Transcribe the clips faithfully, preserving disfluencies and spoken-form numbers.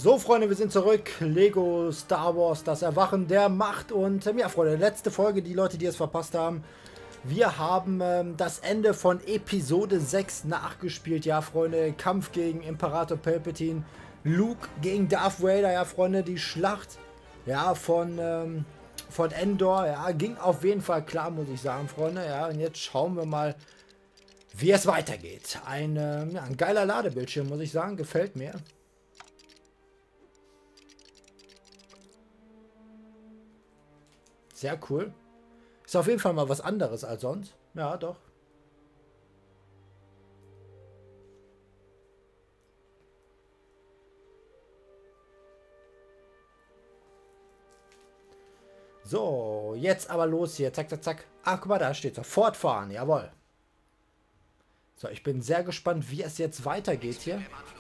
So, Freunde, wir sind zurück. Lego Star Wars, das Erwachen der Macht. Und ähm, ja, Freunde, letzte Folge, die Leute, die es verpasst haben. Wir haben ähm, das Ende von Episode sechs nachgespielt. Ja, Freunde, Kampf gegen Imperator Palpatine. Luke gegen Darth Vader. Ja, Freunde, die Schlacht ja, von, ähm, von Endor. Ja, ging auf jeden Fall klar, muss ich sagen, Freunde. Ja, und jetzt schauen wir mal, wie es weitergeht. Ein, ähm, ja, ein geiler Ladebildschirm, muss ich sagen. Gefällt mir. Sehr cool. Ist auf jeden Fall mal was anderes als sonst. Ja, doch. So, jetzt aber los hier. Zack, zack, zack. Ach, guck mal, da steht es. Fortfahren, jawohl. So, ich bin sehr gespannt, wie es jetzt weitergeht hier.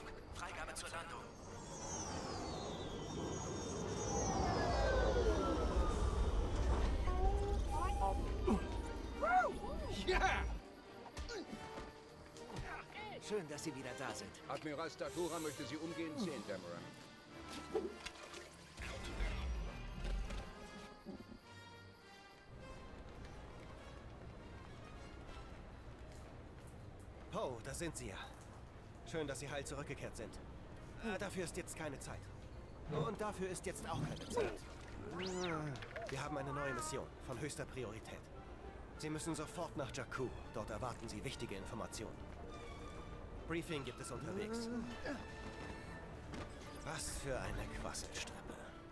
Schön, dass Sie wieder da sind. Admiral Statura möchte Sie umgehend sehen, Dameron. Poe, da sind Sie ja. Schön, dass Sie heil zurückgekehrt sind. Äh, dafür ist jetzt keine Zeit. Und dafür ist jetzt auch keine Zeit. Wir haben eine neue Mission von höchster Priorität. Sie müssen sofort nach Jakku. Dort erwarten Sie wichtige Informationen. Briefing gibt es unterwegs. Was für eine Quasselstrippe.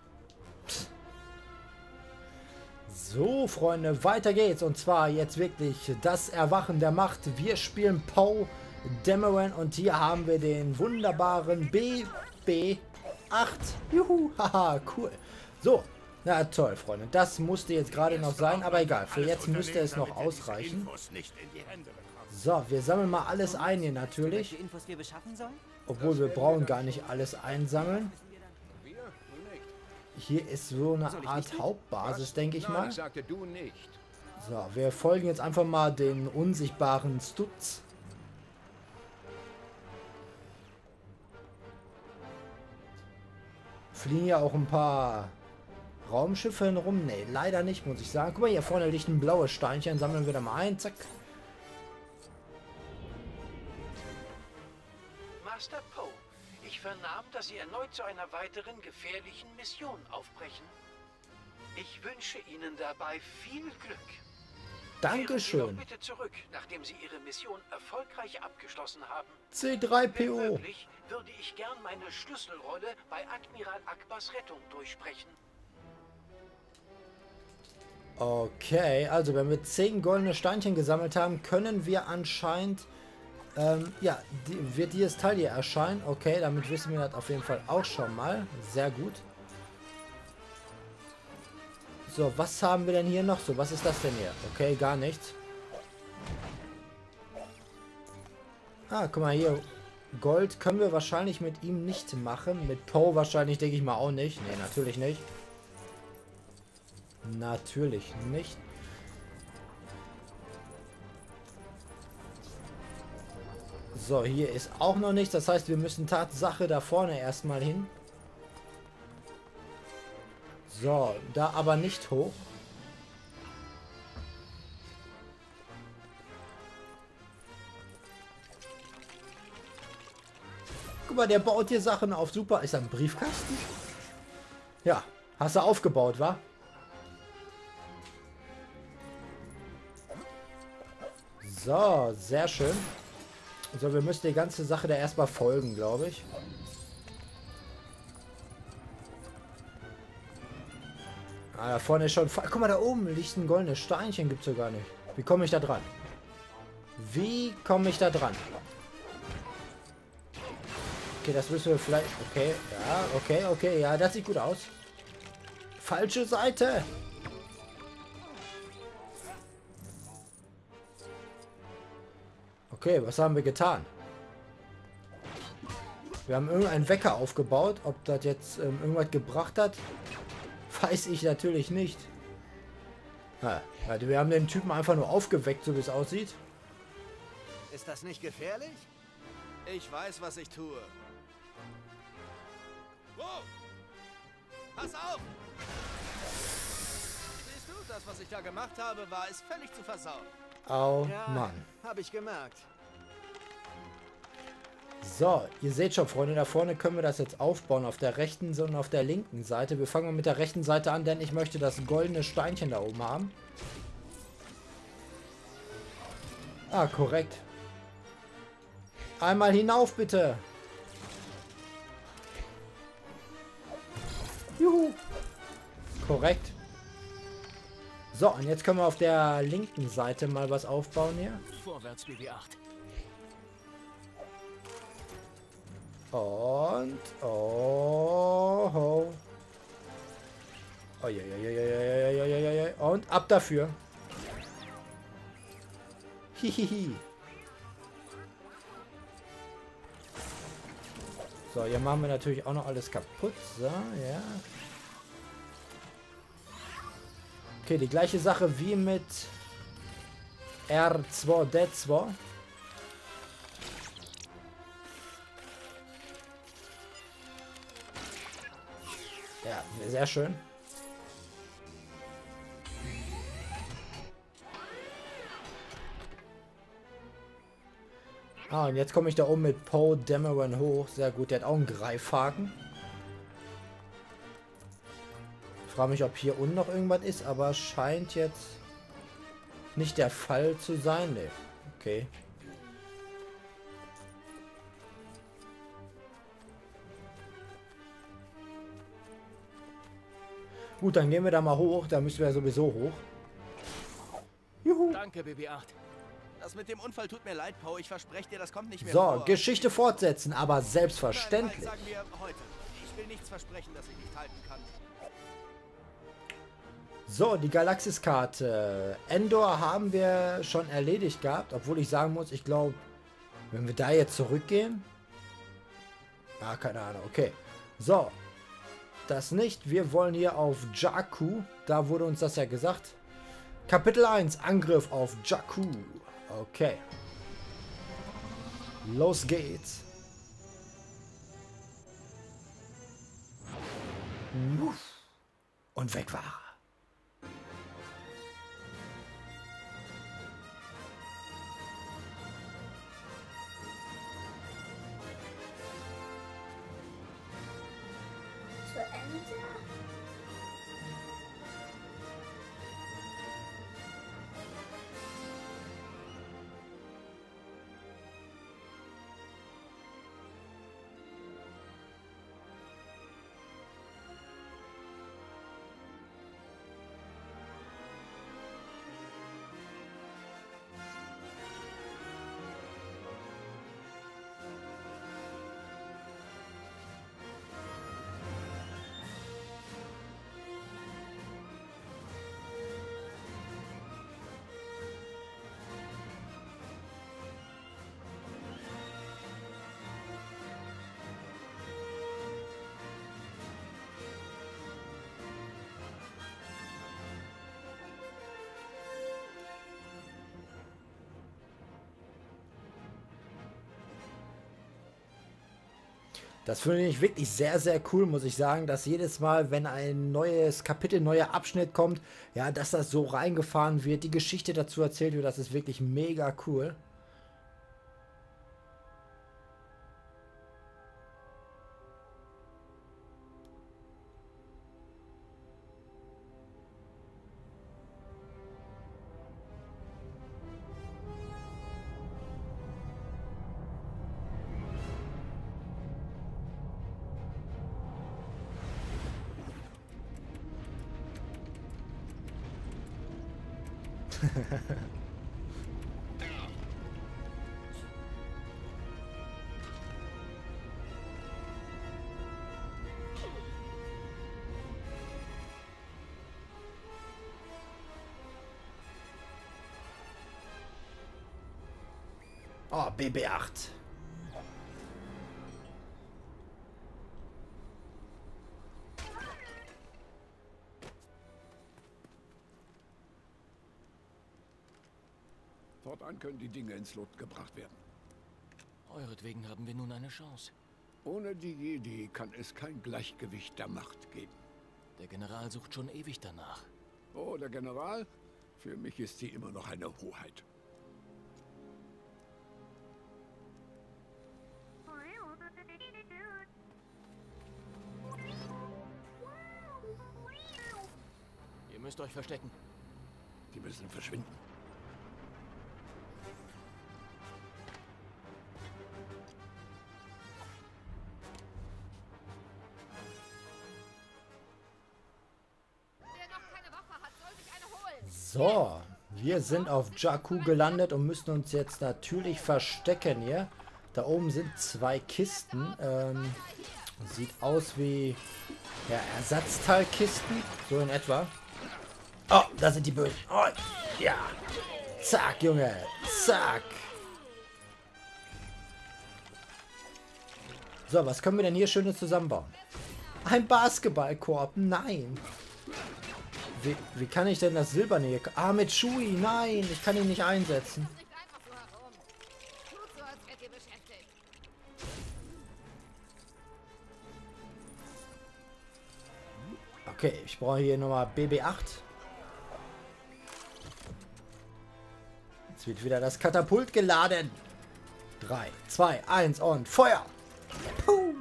So, Freunde, weiter geht's. Und zwar jetzt wirklich das Erwachen der Macht. Wir spielen Poe Dameron und hier haben wir den wunderbaren B B acht. Juhu, haha, cool. So, na toll, Freunde. Das musste jetzt gerade noch sein, aber egal. Für jetzt müsste es noch ausreichen. So, wir sammeln mal alles ein hier natürlich. Obwohl, wir brauchen gar nicht alles einsammeln. Hier ist so eine Art Hauptbasis, denke ich mal. So, wir folgen jetzt einfach mal den unsichtbaren Stutz. Fliegen ja auch ein paar Raumschiffe rum. Ne, leider nicht, muss ich sagen. Guck mal, hier vorne liegt ein blaues Steinchen. Sammeln wir da mal ein. Zack. Master Poe, ich vernahm, dass Sie erneut zu einer weiteren gefährlichen Mission aufbrechen. Ich wünsche Ihnen dabei viel Glück. Dankeschön. Kehren Sie doch bitte zurück, nachdem Sie Ihre Mission erfolgreich abgeschlossen haben. C drei P O. Wenn möglich, würde ich gern meine Schlüsselrolle bei Admiral Akbars Rettung durchsprechen. Okay, also wenn wir zehn goldene Steinchen gesammelt haben, können wir anscheinend... Ähm, ja, die, wird dieses Teil hier erscheinen. Okay, damit wissen wir das auf jeden Fall auch schon mal. Sehr gut. So, was haben wir denn hier noch so? Was ist das denn hier? Okay, gar nichts. Ah, guck mal hier. Gold können wir wahrscheinlich mit ihm nicht machen. Mit Poe wahrscheinlich, denke ich mal, auch nicht. Nee, natürlich nicht. Natürlich nicht. So, hier ist auch noch nichts. Das heißt, wir müssen Tatsache da vorne erstmal hin. So, da aber nicht hoch. Guck mal, der baut hier Sachen auf. Super. Ist das ein Briefkasten? Ja, hast du aufgebaut, wa? So, sehr schön. So, wir müssen die ganze Sache da erstmal folgen, glaube ich. Ah, da vorne ist schon... Guck mal, da oben liegt ein goldenes Steinchen. Gibt es sogar nicht. Wie komme ich da dran? Wie komme ich da dran? Okay, das müssen wir vielleicht... Okay, ja, okay, okay. Ja, das sieht gut aus. Falsche Seite. Okay, was haben wir getan? Wir haben irgendeinen Wecker aufgebaut. Ob das jetzt ähm, irgendwas gebracht hat, weiß ich natürlich nicht. Ja, wir haben den Typen einfach nur aufgeweckt, so wie es aussieht. Ist das nicht gefährlich? Ich weiß, was ich tue. Wow! Pass auf! Siehst du, das, was ich da gemacht habe, war es völlig zu versauen. Oh Ja, Mann. habe ich gemerkt. So, ihr seht schon, Freunde, da vorne können wir das jetzt aufbauen. Auf der rechten und auf der linken Seite. Wir fangen mal mit der rechten Seite an, denn ich möchte das goldene Steinchen da oben haben. Ah, korrekt. Einmal hinauf, bitte. Juhu. Korrekt. So, und jetzt können wir auf der linken Seite mal was aufbauen hier. Vorwärts, B B acht. Und... Oh... oh. Oh, ja, ja, ja, ja, ja, ja, ja, ja, ja. Und ab dafür. Hihihi. So, hier machen wir natürlich auch noch alles kaputt. So, ja. Okay, die gleiche Sache wie mit R zwei D zwei. Ja, sehr schön. Ah, und jetzt komme ich da oben mit Poe Dameron hoch. Sehr gut, der hat auch einen Greifhaken. Ich frage mich, ob hier unten noch irgendwas ist, aber scheint jetzt nicht der Fall zu sein. Nee. Okay. Gut, dann gehen wir da mal hoch. Da müssen wir ja sowieso hoch. Juhu. Danke, B B acht. Das mit dem Unfall tut mir leid, Poe. Ich verspreche dir, das kommt nicht mehr So, vor. Geschichte fortsetzen, aber selbstverständlich. Nein, nein, sagen wir heute. Ich will nichts versprechen, das ich nicht halten kann. So, die Galaxiskarte. Endor haben wir schon erledigt gehabt, obwohl ich sagen muss, ich glaube, wenn wir da jetzt zurückgehen... Ah, keine Ahnung, okay. So, das nicht. Wir wollen hier auf Jakku. Da wurde uns das ja gesagt. Kapitel eins, Angriff auf Jakku. Okay. Los geht's. Und weg war er. Zu Ende? Das finde ich wirklich sehr, sehr cool, muss ich sagen, dass jedes Mal, wenn ein neues Kapitel, neuer Abschnitt kommt, ja, dass das so reingefahren wird, die Geschichte dazu erzählt wird, das ist wirklich mega cool. Oh, B B acht. Fortan können die Dinge ins Lot gebracht werden. Euretwegen haben wir nun eine Chance. Ohne die Jedi kann es kein Gleichgewicht der Macht geben. Der General sucht schon ewig danach. Oh, der General? Für mich ist sie immer noch eine Hoheit. Ihr müsst euch verstecken. Die müssen verschwinden. So, wir sind auf Jakku gelandet und müssen uns jetzt natürlich verstecken hier. Da oben sind zwei Kisten. Ähm, sieht aus wie ja, Ersatzteilkisten, so in etwa. Oh, da sind die Bösen. Oh, ja. Zack, Junge. Zack. So, was können wir denn hier Schönes zusammenbauen? Ein Basketballkorb. Nein. Wie, wie kann ich denn das Silberne hier... Ah, mit Shui. Nein, ich kann ihn nicht einsetzen. Okay, ich brauche hier nochmal B B acht. Jetzt wird wieder das Katapult geladen. drei, zwei, eins und Feuer. Puh.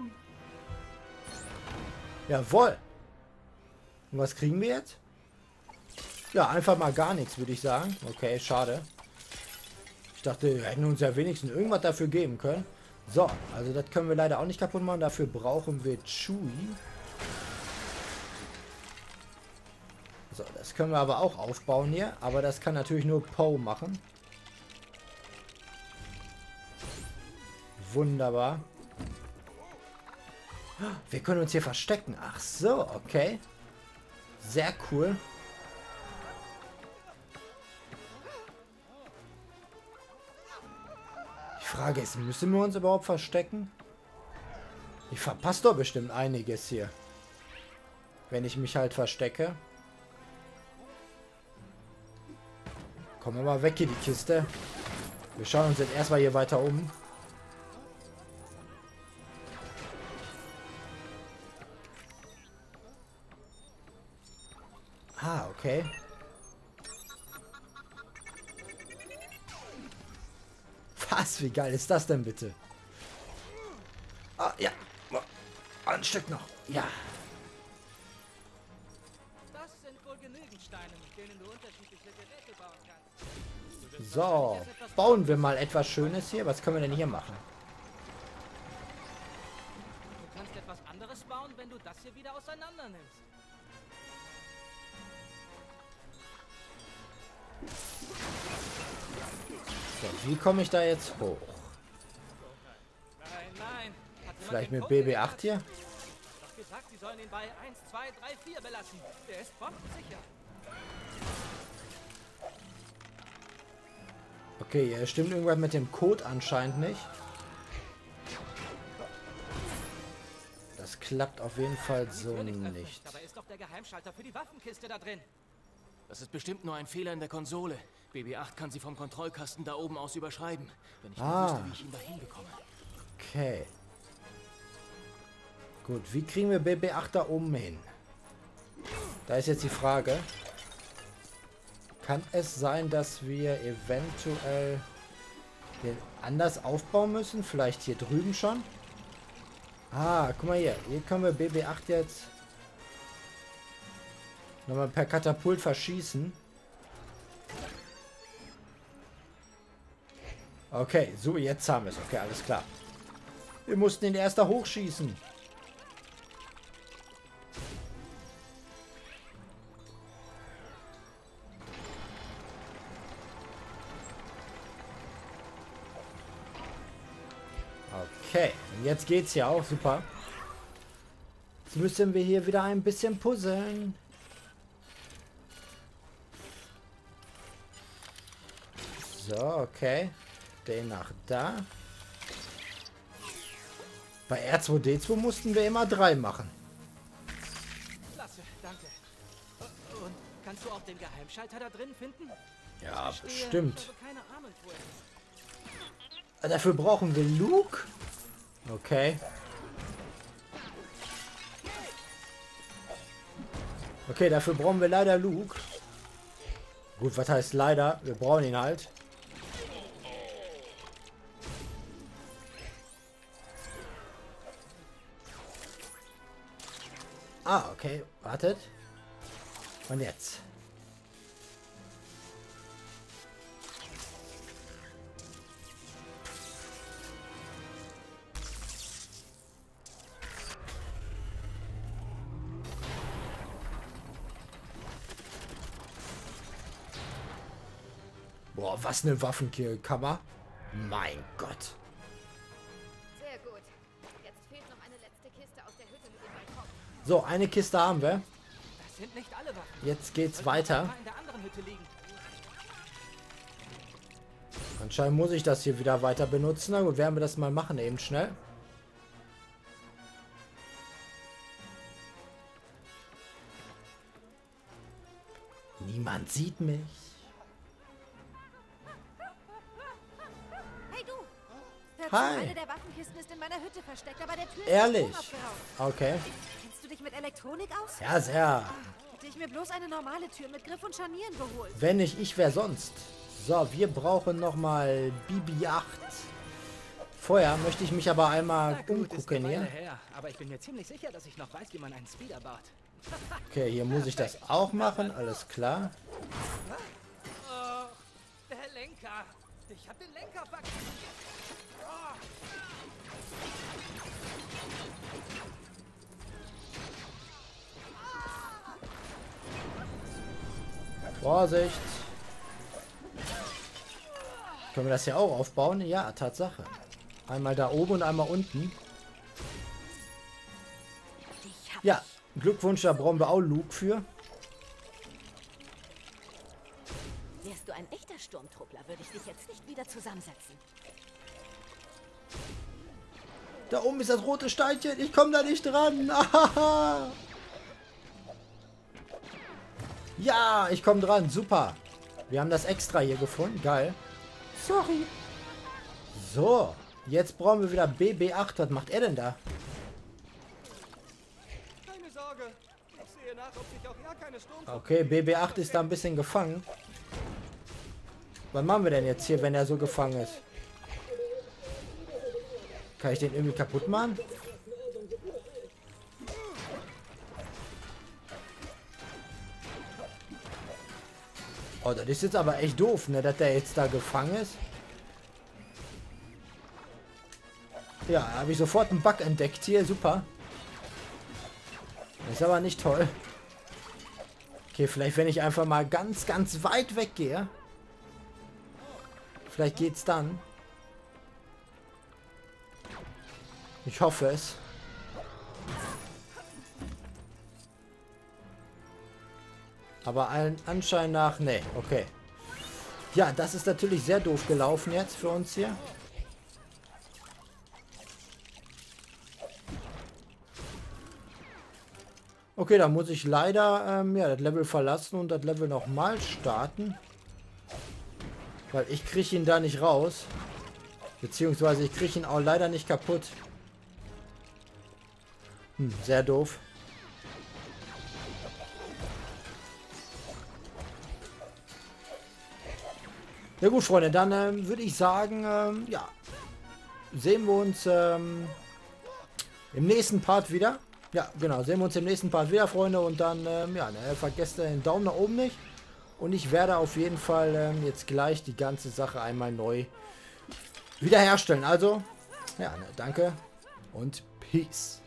Jawohl. Und was kriegen wir jetzt? Ja, einfach mal gar nichts, würde ich sagen. Okay, schade. Ich dachte, wir hätten uns ja wenigstens irgendwas dafür geben können. So, also das können wir leider auch nicht kaputt machen. Dafür brauchen wir Chui. So, das können wir aber auch aufbauen hier. Aber das kann natürlich nur Poe machen. Wunderbar. Wir können uns hier verstecken. Ach so, okay. Sehr cool. Die Frage ist, müssen wir uns überhaupt verstecken? Ich verpasse doch bestimmt einiges hier. Wenn ich mich halt verstecke. Komm mal weg hier, die Kiste. Wir schauen uns jetzt erstmal hier weiter um. Ah, okay. Was? Wie geil ist das denn bitte? Ah, ja. Ein Stück noch. Ja. Das sind wohl genügend Steine, mit denen du unterschiedliche Geräte bauen kannst. So. Bauen wir mal etwas Schönes hier. Was können wir denn hier machen? Du kannst etwas anderes bauen, wenn du das hier wieder auseinander nimmst. So, wie komme ich da jetzt hoch? Nein, nein. Vielleicht mit B B acht hier? Doch gesagt, sie sollen ihn bei eins, zwei, drei, vier belassen. Der ist bombensicher. Okay, hier stimmt irgendwas mit dem Code anscheinend nicht. Das klappt auf jeden Fall so nicht. Dabei ist doch der Geheimschalter für die Waffenkiste da drin. Das ist bestimmt nur ein Fehler in der Konsole. B B acht kann sie vom Kontrollkasten da oben aus überschreiben. Wenn ich nur Ah. wüsste, wie ich ihn da hinbekomme. Okay. Gut, wie kriegen wir B B acht da oben hin? Da ist jetzt die Frage. Kann es sein, dass wir eventuell den anders aufbauen müssen? Vielleicht hier drüben schon? Ah, guck mal hier. Hier können wir B B acht jetzt nochmal per Katapult verschießen. Okay, so, jetzt haben wir es. Okay, alles klar. Wir mussten ihn erst da hochschießen. Okay, und jetzt geht's ja auch super. Jetzt müssen wir hier wieder ein bisschen puzzeln. So, okay. Den nach da. Bei R zwei D zwei mussten wir immer drei machen. Klasse, danke. Und kannst du auch den Geheimschalter da drin finden? Ja, Ich verstehe, bestimmt. Ich habe keine Ahnung, wo er ist. Dafür brauchen wir Luke. Okay. Okay, dafür brauchen wir leider Luke. Gut, was heißt leider? Wir brauchen ihn halt. Ah, okay. Wartet. Und jetzt. Boah, was eine Waffenkammer. Mein Gott. Sehr gut. Jetzt fehlt noch eine letzte Kiste aus der Hütte mit dem Balkon. So, eine Kiste haben wir. Das sind nicht alle Waffen. Jetzt geht's Sollten weiter. ein paar in der anderen Hütte liegen. Anscheinend muss ich das hier wieder weiter benutzen. Na gut, werden wir das mal machen eben schnell. Niemand sieht mich. Hey du! Hör zu, Hi. eine der Waffenkisten ist in meiner Hütte versteckt, aber der Tür Ehrlich? ist der Strom abgeraucht. Okay. Kennst du dich mit Elektronik aus? Ja, sehr. Hätte ich mir bloß eine normale Tür mit Griff und Scharnieren geholt. Wenn nicht ich, wer sonst? So, wir brauchen nochmal B B acht. Vorher möchte ich mich aber einmal Na gut, ist eine umgucken Weile hier. her, aber ich bin mir ziemlich sicher, dass ich noch weiß, wie man einen Speeder baut. Okay, hier muss ich das auch machen. Alles klar. Oh, der Lenker. Ich hab den Lenker vergessen. Vorsicht. Können wir das hier auch aufbauen? Ja, Tatsache. Einmal da oben und einmal unten. Ich hab Ja, Glückwunsch, da brauchen wir auch Luke für. Wärst du ein echter Sturmtruppler, würde ich dich jetzt nicht wieder zusammensetzen. Da oben ist das rote Steinchen. Ich komme da nicht dran. Ja, ich komme dran. Super. Wir haben das extra hier gefunden. Geil. Sorry. So. Jetzt brauchen wir wieder B B acht. Was macht er denn da? Keine Sorge. Ich sehe nach, ob sich auch ja keine Sturm... Okay, B B acht ist da ein bisschen gefangen. Was machen wir denn jetzt hier, wenn er so gefangen ist? Kann ich den irgendwie kaputt machen? Oh, das ist jetzt aber echt doof, ne, dass der jetzt da gefangen ist. Ja, habe ich sofort einen Bug entdeckt hier. Super. Ist aber nicht toll. Okay, vielleicht wenn ich einfach mal ganz, ganz weit weggehe. Vielleicht geht's dann. Ich hoffe es. Aber allen Anschein nach, nee, okay. Ja, das ist natürlich sehr doof gelaufen jetzt für uns hier. Okay, da muss ich leider ähm, ja, das Level verlassen und das Level nochmal starten. Weil ich kriege ihn da nicht raus. Beziehungsweise ich kriege ihn auch leider nicht kaputt. Hm, sehr doof. Ja gut, Freunde, dann ähm, würde ich sagen, ähm, ja, sehen wir uns ähm, im nächsten Part wieder. Ja, genau, sehen wir uns im nächsten Part wieder, Freunde. Und dann, ähm, ja, ne, vergesst den Daumen nach oben nicht. Und ich werde auf jeden Fall ähm, jetzt gleich die ganze Sache einmal neu wiederherstellen. Also, ja, ne, danke und Peace.